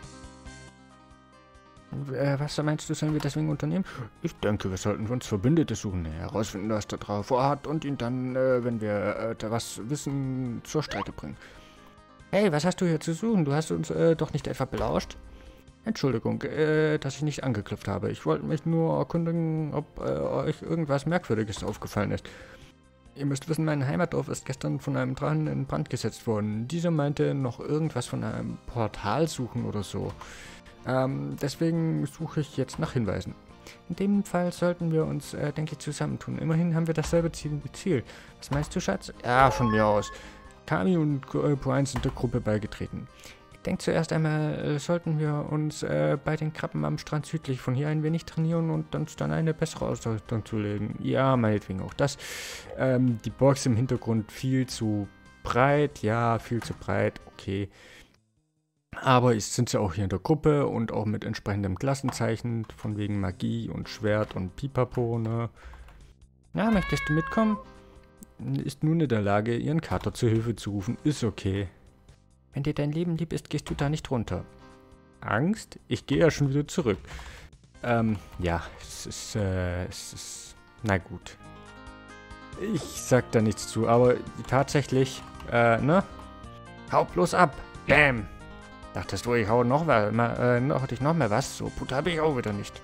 Äh, was meinst du, sollen wir deswegen unternehmen? Ich denke, wir sollten uns Verbündete suchen, herausfinden, was der Drache vorhat und ihn dann, äh, wenn wir äh, da was wissen, zur Strecke bringen. Hey, was hast du hier zu suchen? Du hast uns äh, doch nicht etwa belauscht? Entschuldigung, äh, dass ich nicht angeklopft habe. Ich wollte mich nur erkundigen, ob äh, euch irgendwas Merkwürdiges aufgefallen ist. Ihr müsst wissen, mein Heimatdorf ist gestern von einem Drachen in Brand gesetzt worden. Dieser meinte noch irgendwas von einem Portal suchen oder so. Ähm, deswegen suche ich jetzt nach Hinweisen. In dem Fall sollten wir uns, äh, denke ich, zusammentun. Immerhin haben wir dasselbe Ziel. Was meinst du, Schatz? Ja, von mir aus. Kami und äh, Puan sind der Gruppe beigetreten. Ich denke zuerst einmal, äh, sollten wir uns äh, bei den Krabben am Strand südlich von hier ein wenig trainieren und uns dann eine bessere Ausrüstung zulegen. Ja, meinetwegen auch das. Ähm, die Box im Hintergrund viel zu breit. Ja, viel zu breit. Okay. Aber jetzt sind sie auch hier in der Gruppe und auch mit entsprechendem Klassenzeichen, von wegen Magie und Schwert und Pipapo, ne? Na, möchtest du mitkommen? Ist nun in der Lage, ihren Kater zur Hilfe zu rufen. Ist okay. Wenn dir dein Leben lieb ist, gehst du da nicht runter. Angst? Ich gehe ja schon wieder zurück. Ähm, ja, es ist, äh, es ist, na gut. Ich sag da nichts zu, aber tatsächlich, äh, ne? Hau bloß ab! Bam! Dachtest du, ich hau noch, mal, äh, noch, hatte ich noch mehr was? So gut habe ich auch wieder nicht.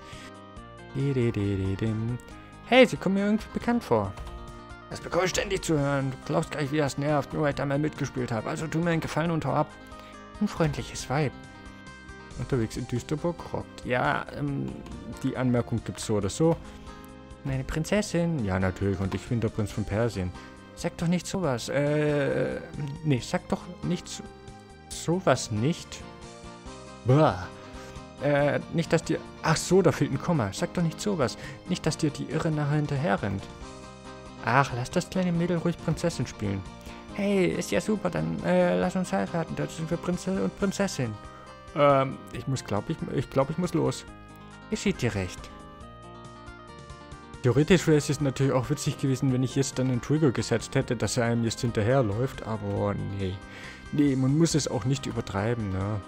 Hey, sie kommen mir irgendwie bekannt vor. Das bekomme ich ständig zu hören. Du glaubst gleich, wie das nervt, nur weil ich da mal mitgespielt habe. Also tu mir einen Gefallen und hau ab. Ein freundliches Weib. Unterwegs in Düsterburg rockt. Ja, ähm, die Anmerkung gibt's so oder so. Meine Prinzessin. Ja, natürlich. Und ich bin der Prinz von Persien. Sag doch nicht sowas. Äh, nee, sag doch nicht so... Sowas nicht? Boah. Äh, nicht, dass dir... Ach so, da fehlt ein Komma. Sag doch nicht sowas. Nicht, dass dir die Irre nachher hinterher rennt. Ach, lass das kleine Mädel ruhig Prinzessin spielen. Hey, ist ja super, dann äh, lass uns heiraten. Dort sind wir Prinzessin und Prinzessin. Ähm, ich muss, glaub ich, ich glaube, ich muss los. Geschieht dir recht. Theoretisch wäre es natürlich auch witzig gewesen, wenn ich jetzt dann einen Trigger gesetzt hätte, dass er einem jetzt hinterherläuft, aber nee. Nee, man muss es auch nicht übertreiben, ne?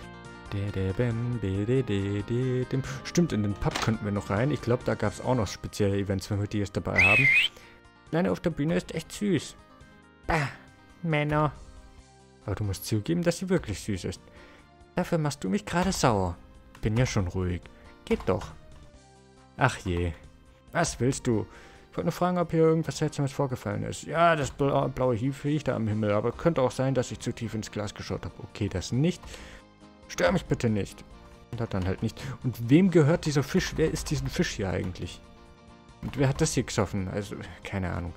Stimmt, in den Pub könnten wir noch rein. Ich glaube, da gab es auch noch spezielle Events, wenn wir die jetzt dabei haben. Kleine auf der Bühne ist echt süß. Bah, Männer. Aber du musst zugeben, dass sie wirklich süß ist. Dafür machst du mich gerade sauer. Bin ja schon ruhig. Geht doch. Ach je. Was willst du? Ich wollte nur fragen, ob hier irgendwas Seltsames vorgefallen ist. Ja, das bla blaue Viech da am Himmel, aber könnte auch sein, dass ich zu tief ins Glas geschaut habe. Okay, das nicht. Stör mich bitte nicht. Und hat dann halt nicht. Und wem gehört dieser Fisch? Wer ist diesen Fisch hier eigentlich? Und wer hat das hier gesoffen? Also, keine Ahnung.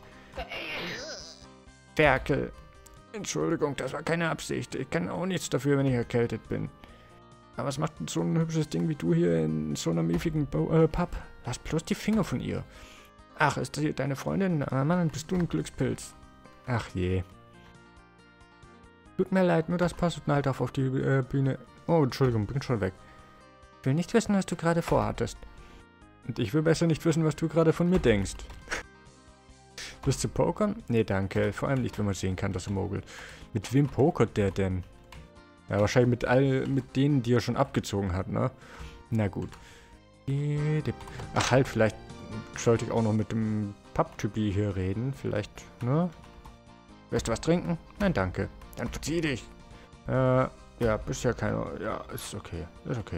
Ferkel. Entschuldigung, das war keine Absicht. Ich kann auch nichts dafür, wenn ich erkältet bin. Aber was macht so ein hübsches Ding wie du hier in so einem miefigen äh, Pub? Lass bloß die Finger von ihr. Ach, ist das hier deine Freundin? Ah, Mann, dann bist du ein Glückspilz. Ach je. Tut mir leid, nur das Personal darf auf die äh, Bühne. Oh, Entschuldigung, bin schon weg. Ich will nicht wissen, was du gerade vorhattest. Und ich will besser nicht wissen, was du gerade von mir denkst. Willst du pokern? Nee, danke. Vor allem nicht, wenn man sehen kann, dass er mogelt. Mit wem pokert der denn? Ja, wahrscheinlich mit all mit denen, die er schon abgezogen hat, ne? Na gut. Ach halt, vielleicht sollte ich auch noch mit dem Papptypi hier reden. Vielleicht, ne? Willst du was trinken? Nein, danke. Dann verzieh dich. Äh, ja, bist ja keiner. Ja, ist okay. Ist okay.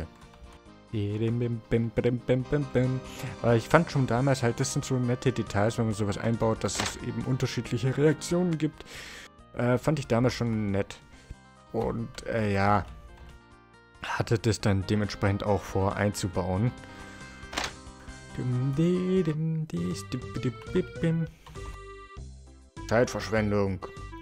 Aber ich fand schon damals halt, das sind so nette Details, wenn man sowas einbaut, dass es eben unterschiedliche Reaktionen gibt. Äh, fand ich damals schon nett. Und, äh, ja. Hatte das dann dementsprechend auch vor einzubauen. Zeitverschwendung.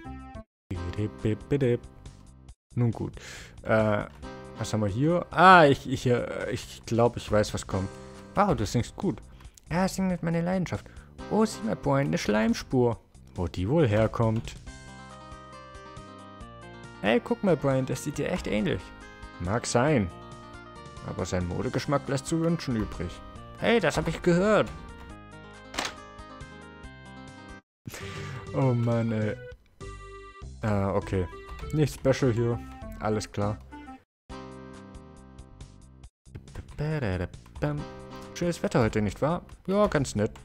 Nun gut. Äh, was haben wir hier? Ah, ich, ich, ich glaube, ich weiß, was kommt. Wow, du singst gut. Ja, singen ist meine Leidenschaft. Oh, sieh mal, Boy, eine Schleimspur. Wo die wohl herkommt. Hey, guck mal, Brian, das sieht dir echt ähnlich. Mag sein. Aber sein Modegeschmack lässt zu wünschen übrig. Hey, das habe ich gehört. Oh Mann, ey. Ah, okay. Nicht special hier. Alles klar. Schönes Wetter heute, nicht wahr? Ja, ganz nett.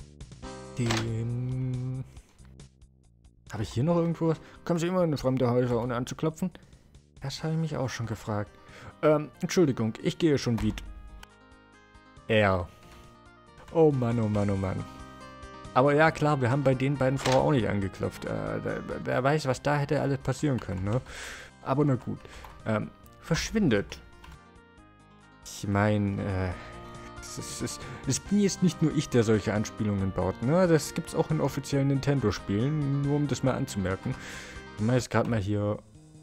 Den... Habe ich hier noch irgendwo was? Kommen Sie immer in fremde Häuser, ohne anzuklopfen? Das habe ich mich auch schon gefragt. Ähm, Entschuldigung, ich gehe schon wieder. Er. Oh Mann, oh Mann, oh Mann. Aber ja, klar, wir haben bei den beiden vorher auch nicht angeklopft. Äh, wer weiß, was da hätte alles passieren können, ne? Aber na gut. Ähm, verschwindet. Ich meine, äh, es, es, es bin jetzt nicht nur ich, der solche Anspielungen baut, ne? Das gibt's auch in offiziellen Nintendo-Spielen, nur um das mal anzumerken. Ich mache jetzt gerade mal hier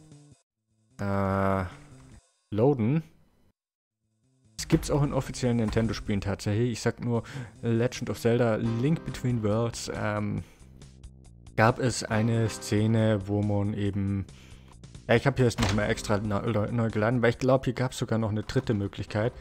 äh, loaden. Das gibt's auch in offiziellen Nintendo-Spielen tatsächlich. Ich sag nur Legend of Zelda Link Between Worlds. Ähm, gab es eine Szene, wo man eben... Ja, ich habe hier jetzt nochmal extra neu, neu geladen, weil ich glaube, hier gab es sogar noch eine dritte Möglichkeit.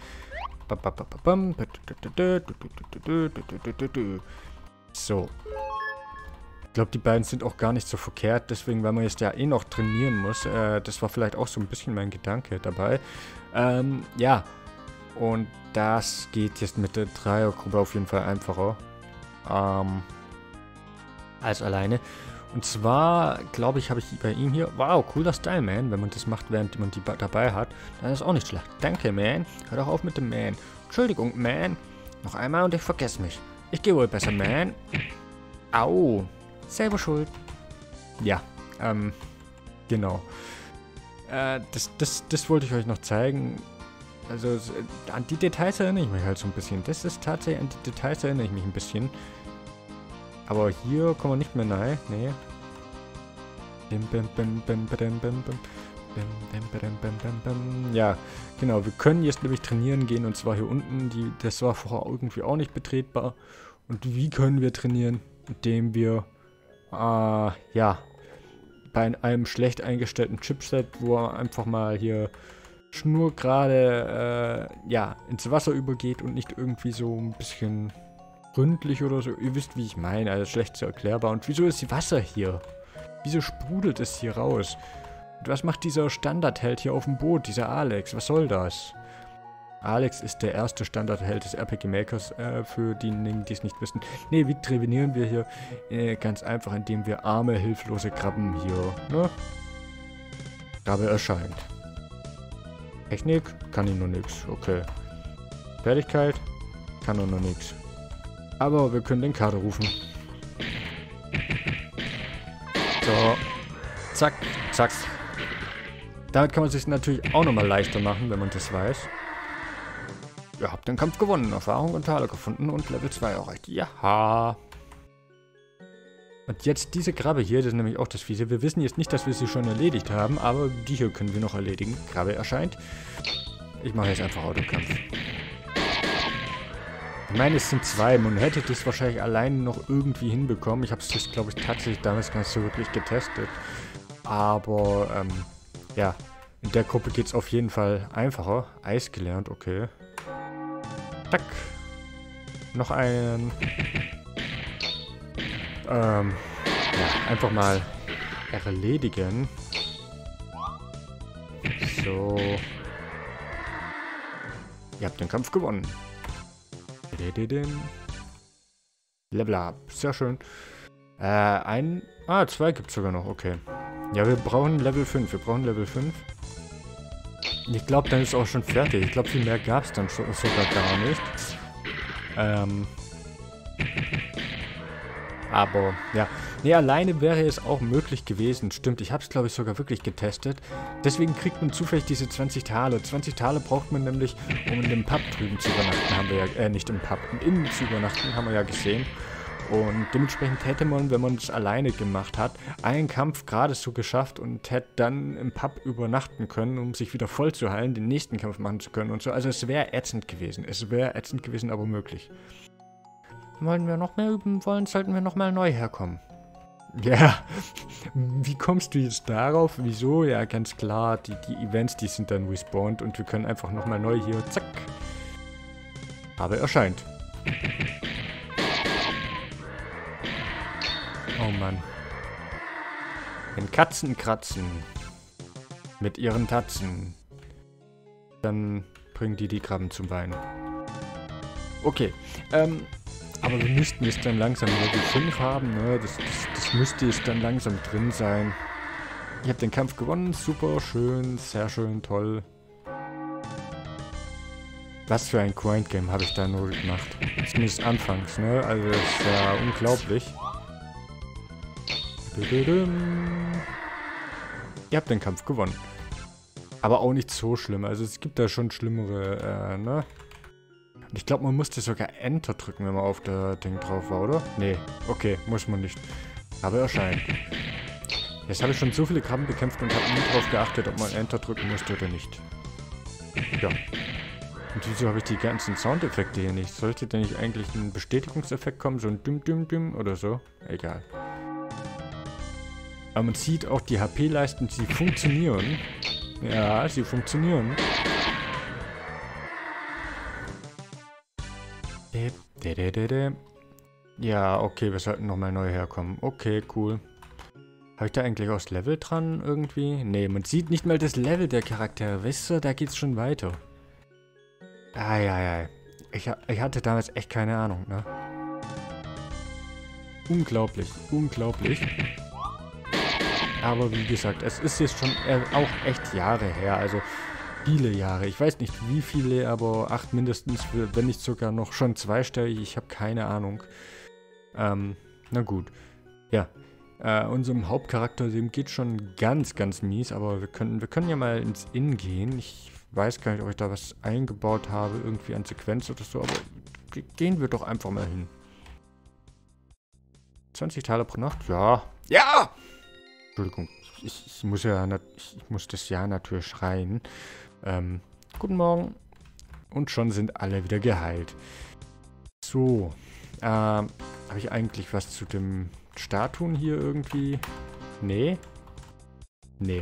So. Ich glaube, die beiden sind auch gar nicht so verkehrt, deswegen, weil man jetzt ja eh noch trainieren muss. Äh, das war vielleicht auch so ein bisschen mein Gedanke dabei. Ähm, ja. Und das geht jetzt mit der Dreiergruppe auf jeden Fall einfacher. Ähm, als alleine. Und zwar, glaube ich, habe ich bei ihm hier... Wow, cooler Style, man. Wenn man das macht, während man die dabei hat, dann ist auch nicht schlecht. Danke, man. Hör doch auf mit dem Man. Entschuldigung, Man. Noch einmal und ich vergesse mich. Ich gehe wohl besser, Man. Au. Selber schuld. Ja, ähm, genau. Äh, das, das, das wollte ich euch noch zeigen. Also, äh, an die Details erinnere ich mich halt so ein bisschen. Das ist tatsächlich, an die Details erinnere ich mich ein bisschen. Aber hier kommen wir nicht mehr rein. Nee. Ja, genau. Wir können jetzt nämlich trainieren gehen. Und zwar hier unten. Die, das war vorher irgendwie auch nicht betretbar. Und wie können wir trainieren? Indem wir, äh, ja, bei einem schlecht eingestellten Chipset, wo er einfach mal hier schnurgerade, äh, ja, ins Wasser übergeht und nicht irgendwie so ein bisschen... gründlich oder so. Ihr wisst, wie ich meine. Also schlecht zu erklärbar. Und wieso ist die Wasser hier? Wieso sprudelt es hier raus? Und was macht dieser Standardheld hier auf dem Boot? Dieser Alex? Was soll das? Alex ist der erste Standardheld des R P G Makers. Äh, für diejenigen, die es nicht wissen. Ne, wie trainieren wir hier? Äh, ganz einfach, indem wir arme, hilflose Krabben hier, ne? Krabbe erscheint. Technik? Kann ich noch nix. Okay. Fertigkeit? Kann er noch nix. Aber wir können den Kader rufen. So. Zack, zack. Damit kann man es sich natürlich auch nochmal leichter machen, wenn man das weiß. Ihr habt den Kampf gewonnen, Erfahrung und Taler gefunden und Level zwei erreicht. Jaha. Und jetzt diese Krabbe hier, das ist nämlich auch das Fiese. Wir wissen jetzt nicht, dass wir sie schon erledigt haben, aber die hier können wir noch erledigen. Krabbe erscheint. Ich mache jetzt einfach Autokampf. Ich meine, es sind zwei. Man hätte das wahrscheinlich alleine noch irgendwie hinbekommen. Ich habe es, glaube ich, tatsächlich damals gar nicht so wirklich getestet. Aber, ähm, ja. In der Gruppe geht es auf jeden Fall einfacher. Eis gelernt, okay. Zack. Noch einen. Ähm, ja, einfach mal erledigen. So. Ihr habt den Kampf gewonnen. Level up. Sehr schön. Äh, ein... Ah, zwei gibt es sogar noch. Okay. Ja, wir brauchen Level fünf. Wir brauchen Level fünf. Ich glaube, dann ist es auch schon fertig. Ich glaube, viel mehr gab es dann schon, sogar gar nicht. Ähm... Aber, ja. Nee, alleine wäre es auch möglich gewesen. Stimmt, ich habe es, glaube ich, sogar wirklich getestet. Deswegen kriegt man zufällig diese zwanzig Taler. zwanzig Taler braucht man nämlich, um in dem Pub drüben zu übernachten. Haben wir ja, äh, nicht im Pub, im Innen zu übernachten, haben wir ja gesehen. Und dementsprechend hätte man, wenn man es alleine gemacht hat, einen Kampf gerade so geschafft und hätte dann im Pub übernachten können, um sich wieder voll zu heilen, den nächsten Kampf machen zu können und so. Also es wäre ätzend gewesen. Es wäre ätzend gewesen, aber möglich. Wollen wir noch mehr üben wollen, sollten wir nochmal neu herkommen. Ja, wie kommst du jetzt darauf? Wieso? Ja, ganz klar, die, die Events, die sind dann respawned und wir können einfach nochmal neu hier, zack. Aber erscheint. Oh Mann. Wenn Katzen kratzen mit ihren Tatzen, dann bringen die die Krabben zum Weinen. Okay, ähm, aber wir müssten jetzt dann langsam Level fünf haben, ne? Das, das, das müsste jetzt dann langsam drin sein. Ich habe den Kampf gewonnen, super, schön, sehr schön, toll. Was für ein Grind-Game habe ich da nur gemacht. Zumindest anfangs, ne? Also das ist ja unglaublich. Ihr habt den Kampf gewonnen. Aber auch nicht so schlimm. Also es gibt da schon schlimmere, äh, ne? Und ich glaube, man musste sogar Enter drücken, wenn man auf der Ding drauf war, oder? Nee, okay, muss man nicht. Aber erscheint. Jetzt habe ich schon so viele Krabben bekämpft und habe nie darauf geachtet, ob man Enter drücken musste oder nicht. Ja. Und wieso habe ich die ganzen Soundeffekte hier nicht? Sollte da nicht eigentlich ein Bestätigungseffekt kommen? So ein Düm-Düm-Düm oder so? Egal. Aber man sieht auch, die H P-Leisten, sie funktionieren. Ja, sie funktionieren. Ja, okay, wir sollten nochmal neu herkommen. Okay, cool. Habe ich da eigentlich auch das Level dran irgendwie? Nee, man sieht nicht mal das Level der Charaktere. Weißt du, da geht's schon weiter. Eieiei. Ich, ich hatte damals echt keine Ahnung, ne? Unglaublich, unglaublich. Aber wie gesagt, es ist jetzt schon äh, auch echt Jahre her, also viele Jahre. Ich weiß nicht wie viele, aber acht mindestens, wenn nicht sogar noch schon zweistellig. Ich habe keine Ahnung. Ähm, na gut. Ja, äh, unserem Hauptcharakter, dem geht schon ganz, ganz mies, aber wir können, wir können ja mal ins Inn gehen. Ich weiß gar nicht, ob ich da was eingebaut habe, irgendwie an Sequenz oder so, aber gehen wir doch einfach mal hin. zwanzig Taler pro Nacht? Ja. Ja! Entschuldigung, ich, ich muss ja, ich, ich muss das ja natürlich schreien. Ähm, guten Morgen. Und schon sind alle wieder geheilt. So, ähm, habe ich eigentlich was zu dem Statuen hier irgendwie? Nee? Nee.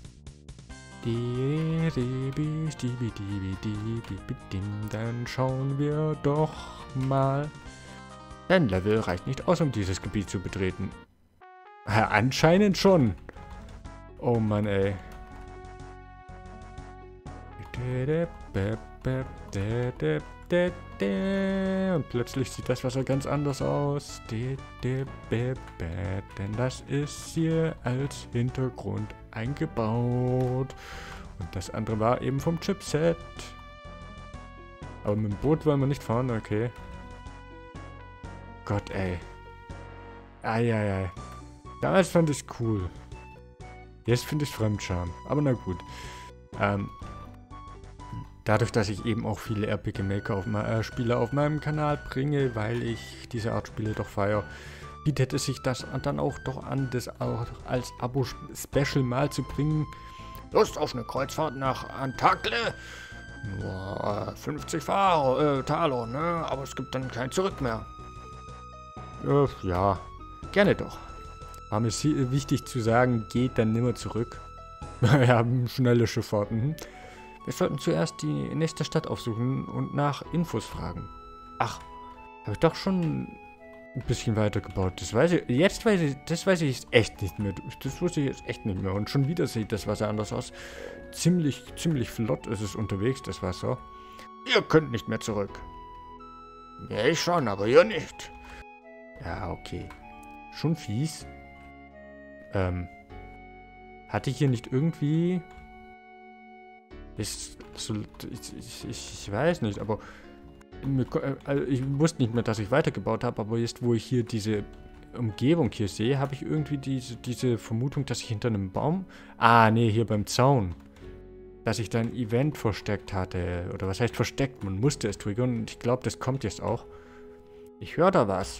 Dann schauen wir doch mal. Dein Level reicht nicht aus, um dieses Gebiet zu betreten. Ja, anscheinend schon. Oh Mann, ey. Und plötzlich sieht das Wasser ganz anders aus. Denn das ist hier als Hintergrund eingebaut. Und das andere war eben vom Chipset. Aber mit dem Boot wollen wir nicht fahren, okay. Gott, ey. Eieiei. Damals fand ich es cool. Jetzt finde ich es Fremdscham. Aber na gut. Ähm, dadurch, dass ich eben auch viele R P G Maker auf, äh, Spiele auf meinem Kanal bringe, weil ich diese Art Spiele doch feiere, bietet es sich das dann auch doch an, das auch als Abo-Special mal zu bringen. Lust auf eine Kreuzfahrt nach Antakle? Nur äh, fünfzig Fahrer, äh, Taler, ne? Aber es gibt dann kein Zurück mehr. Äh, ja, gerne doch. Aber mir ist wichtig zu sagen, geht dann nimmer zurück. Wir haben schnelle Schifffahrten. Wir sollten zuerst die nächste Stadt aufsuchen und nach Infos fragen. Ach, habe ich doch schon ein bisschen weitergebaut. Das weiß ich, jetzt weiß ich, das weiß ich jetzt echt nicht mehr. Das wusste ich jetzt echt nicht mehr. Und schon wieder sieht das Wasser anders aus. Ziemlich, ziemlich flott ist es unterwegs, das Wasser. Ihr könnt nicht mehr zurück. Ja, ich schon, aber ihr nicht. Ja, okay. Schon fies. Ähm, hatte ich hier nicht irgendwie... Ist so, ich, ich, ich weiß nicht, aber... Also ich wusste nicht mehr, dass ich weitergebaut habe, aber jetzt, wo ich hier diese Umgebung hier sehe, habe ich irgendwie diese, diese Vermutung, dass ich hinter einem Baum... Ah, nee, hier beim Zaun. Dass ich da ein Event versteckt hatte. Oder was heißt versteckt? Man musste es triggern und ich glaube, das kommt jetzt auch. Ich höre da was.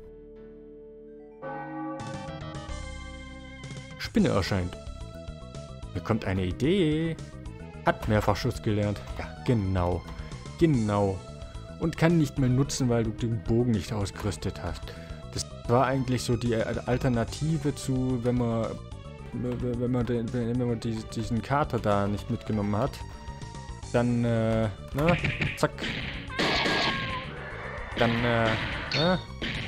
Spinne erscheint. Mir kommt eine Idee. Hat Mehrfachschuss gelernt. Ja, genau. Genau. Und kann nicht mehr nutzen, weil du den Bogen nicht ausgerüstet hast. Das War eigentlich so die Alternative zu, wenn man, wenn man, den, wenn man die, diesen Kater da nicht mitgenommen hat. Dann, äh, na, zack. Dann, äh, na.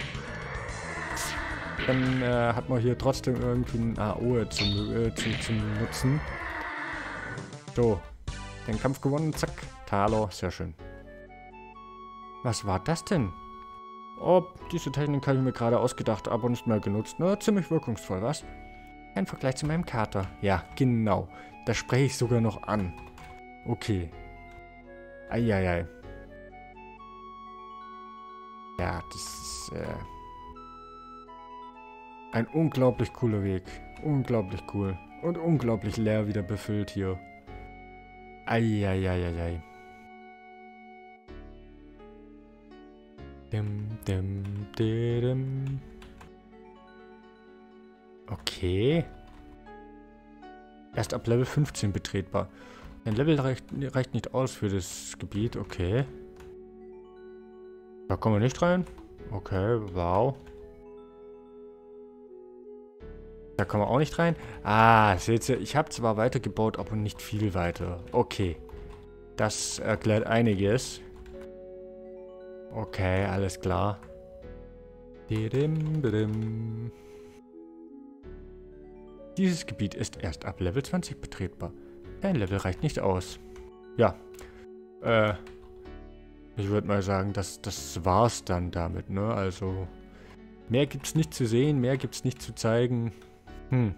Dann äh, hat man hier trotzdem irgendwie ein A O E zum, äh, zum, zum Nutzen. So, den Kampf gewonnen, zack. Taler, sehr schön. Was war das denn? Oh, diese Technik habe ich mir gerade ausgedacht, aber nicht mehr genutzt. Na, ziemlich wirkungsvoll, was? Ein Vergleich zu meinem Kater. Ja, genau. Das spreche ich sogar noch an. Okay. Eieiei. Ja, das ist äh, ein unglaublich cooler Weg. Unglaublich cool. Und unglaublich leer wieder befüllt hier. Eieieiei. Dim, dim, dim. Okay. Erst ab Level fünfzehn betretbar. Ein Level reicht, reicht nicht aus für das Gebiet, okay. Da kommen wir nicht rein. Okay, wow. Da kommen wir auch nicht rein. Ah, seht ihr, ich habe zwar weitergebaut, aber nicht viel weiter. Okay. Das erklärt einiges. Okay, alles klar. Dieses Gebiet ist erst ab Level zwanzig betretbar. Dein Level reicht nicht aus. Ja. Äh. Ich würde mal sagen, das, das war's dann damit, ne? Also. Mehr gibt's nicht zu sehen, mehr gibt's nicht zu zeigen. Hm.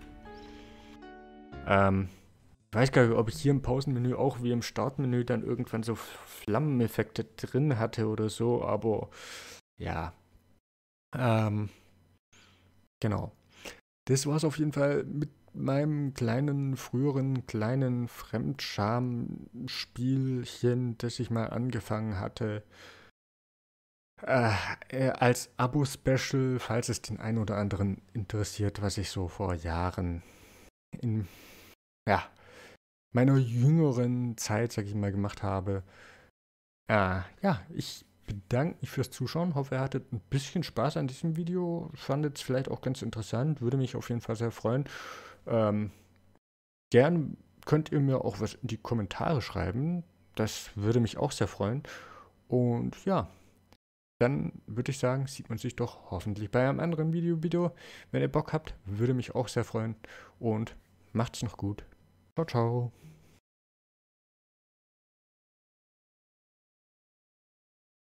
Ähm. Ich weiß gar nicht, ob ich hier im Pausenmenü auch wie im Startmenü dann irgendwann so Flammeneffekte drin hatte oder so, aber ja. Ähm. Genau. Das war's auf jeden Fall mit meinem kleinen, früheren, kleinen Fremdscham-Spielchen, das ich mal angefangen hatte. Äh, äh, als Abo-Special, falls es den einen oder anderen interessiert, was ich so vor Jahren in, ja, meiner jüngeren Zeit, sag ich mal, gemacht habe. Äh, ja, ich bedanke mich fürs Zuschauen. Hoffe, ihr hattet ein bisschen Spaß an diesem Video. Fandet es vielleicht auch ganz interessant. Würde mich auf jeden Fall sehr freuen. Ähm, gern könnt ihr mir auch was in die Kommentare schreiben. Das würde mich auch sehr freuen. Und ja, dann würde ich sagen, sieht man sich doch hoffentlich bei einem anderen Video wieder. Wenn ihr Bock habt, würde mich auch sehr freuen. Und macht's noch gut. Ciao, ciao.